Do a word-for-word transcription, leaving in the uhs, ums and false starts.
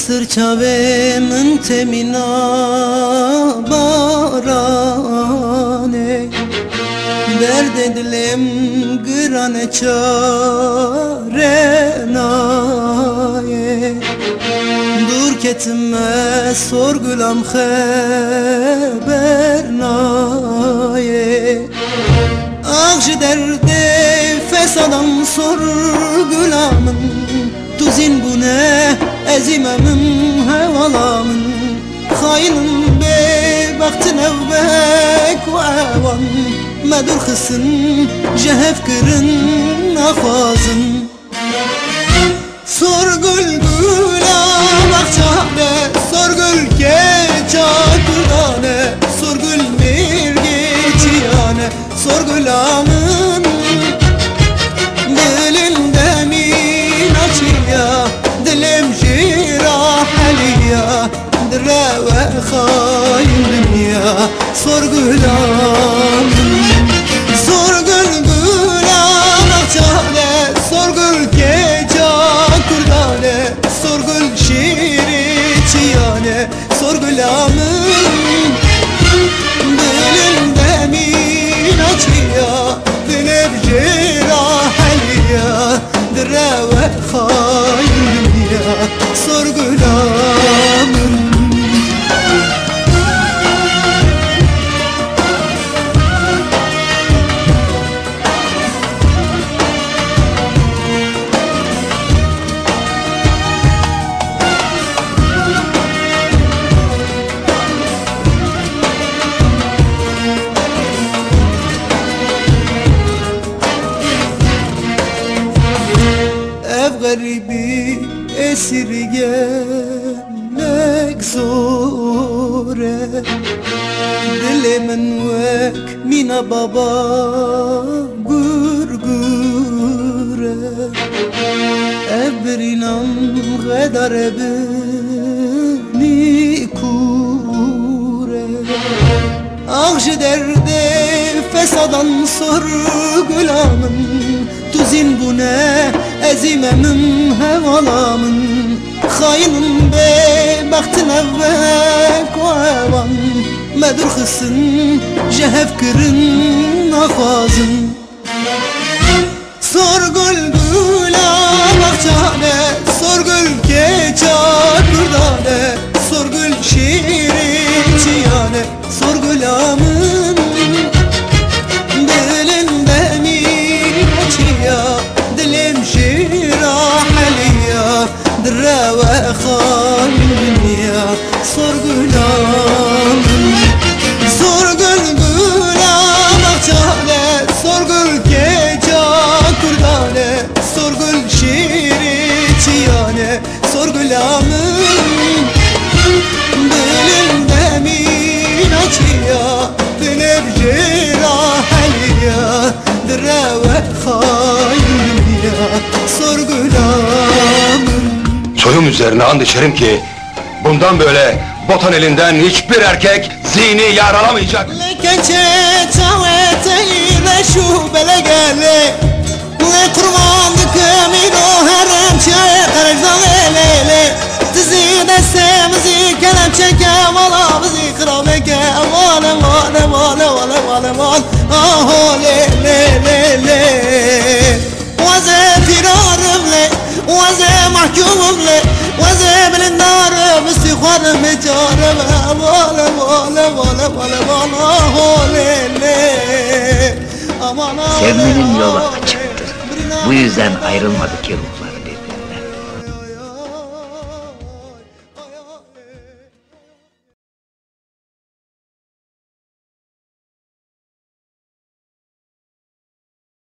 sırçavemin temina barane derd edilim gırane çarenaye dur ketime sorgulam habernaye ağacı derde fesadan sorgulamın tuzin bu ne ezimemim hevalamın Hainin be baktın evbek ve evan medur kısın cehef kırın nafazın Sorgul gula bakçane sorgul geça kurdane sorgul bir geçiyane sorgulamın dilinde min açıya dilim jiraheliya dire ve hain dünya sorgulamın sorgul gula bakçane sorgul geça kurdane sorgul şiiri çiyane sorgulamın dilinde min açıya dilim jiraheliya dire ve hain dünya sorgulamın garibi esirgemek zore Dilimin vek mina baba gurgure Ebrinam gedar ebni kure Ağacı derde fesadan sorgulamın Tuzin bu ne ezimemim hevalamın Hainin be baktın evvek ve evan medur kısın cehef kırın nafazın Sorgul gula bakçane sorgul keça kurdane sorgul şiiri çiyane sorgulamın dilinde min açıya dilim jiraheliya dire ve hain dünya sorgulamın sorgul gula bakçane sorgul keça kurdane sorgul şiiri çiyane sorgulamın dilinde min açıya dilim jiraheliya dire ve hain dünya sorgulamın Soyum üzerine and içerim ki bundan böyle Botan elinden hiçbir erkek zihni yaralamayacak. Lekençe çavete ile şu belegele Le kurmandık emin o heremçe karajdan elele Dizi desemizi kelepçeke vala bizi kırabeke Vale vale vale vale vale vale Aho le le le le Vaze firarım le Vaze mahkumum le Vaze bilin narım istihvarım icarım Vale vale vale vale vale Aho le le Sevmenin yolu açıktır. Bu yüzden ayrılmadı ki ruhlar.